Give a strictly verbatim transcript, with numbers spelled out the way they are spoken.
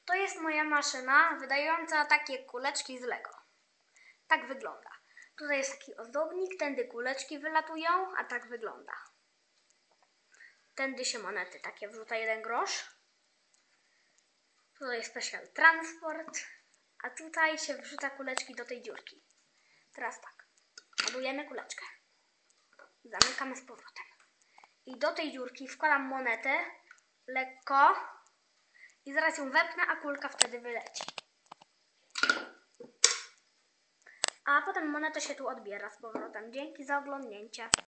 To jest moja maszyna wydająca takie kuleczki z Lego. Tak wygląda. Tutaj jest taki ozdobnik, tędy kuleczki wylatują, a tak wygląda. Tędy się monety takie wrzuca, jeden grosz. Tutaj jest special transport, a tutaj się wrzuca kuleczki do tej dziurki. Teraz tak, ładujemy kuleczkę. Zamykamy z powrotem. I do tej dziurki wkładam monetę lekko i zaraz ją wepnę, a kulka wtedy wyleci. A potem moneta się tu odbiera z powrotem. Dzięki za oglądnięcie.